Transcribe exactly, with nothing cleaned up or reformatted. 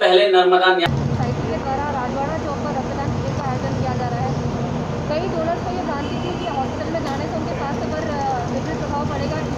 पहले नर्मदा सोसाइटी के द्वारा राजवाड़ा चौक पर रक्तदान शिविर का आयोजन किया जा रहा है। कई डोनर्स को ये भ्रांति थी कि हॉस्पिटल में जाने से उनके स्वास्थ्य पर विपरीत प्रभाव पड़ेगा।